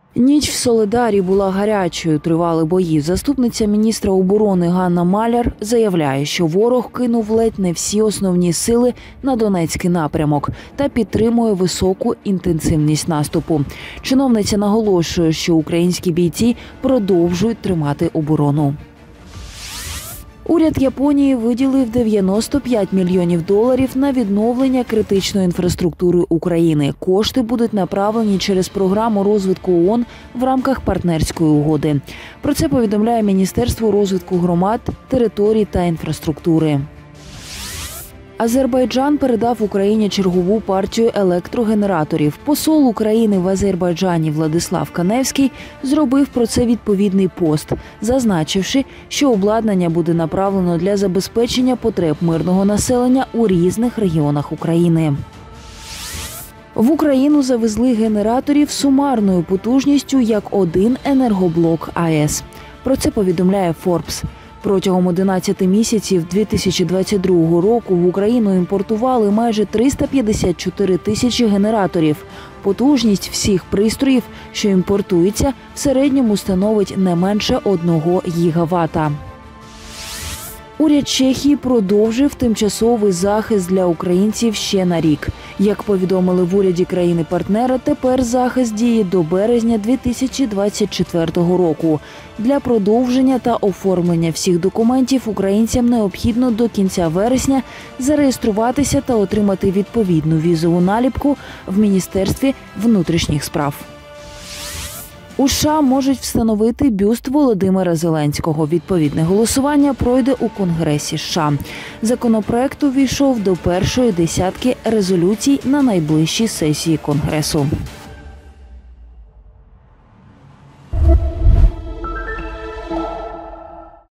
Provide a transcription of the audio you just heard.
Ніч в Солидарі була гарячою, тривали бої. Заступниця міністра оборони Ганна Маляр заявляє, що ворог кинув ледь не всі основні сили на Донецький напрямок та підтримує високу інтенсивність наступу. Чиновниця наголошує, що українські бійці продовжують тримати оборону. Уряд Японії виділив $95 мільйонів на відновлення критичної інфраструктури України. Кошти будуть направлені через програму розвитку ООН в рамках партнерської угоди. Про це повідомляє Міністерство розвитку громад, територій та інфраструктури. Азербайджан передав Україні чергову партію електрогенераторів. Посол України в Азербайджані Владислав Каневський зробив про це відповідний пост, зазначивши, що обладнання буде направлено для забезпечення потреб мирного населення у різних регіонах України. В Україну завезли генераторів сумарною потужністю як один енергоблок АЕС. Про це повідомляє Forbes. Протягом 11 місяців 2022 року в Україну імпортували майже 354 тисячі генераторів. Потужність всіх пристроїв, що імпортуються, в середньому становить не менше 1 гігавата. Уряд Чехії продовжив тимчасовий захист для українців ще на рік. Як повідомили в уряді країни-партнера, тепер захист діє до березня 2024 року. Для продовження та оформлення всіх документів українцям необхідно до кінця вересня зареєструватися та отримати відповідну візову наліпку в Міністерстві внутрішніх справ. У США можуть встановити бюст Володимира Зеленського. Відповідне голосування пройде у Конгресі США. Законопроект увійшов до першої десятки резолюцій на найближчій сесії Конгресу.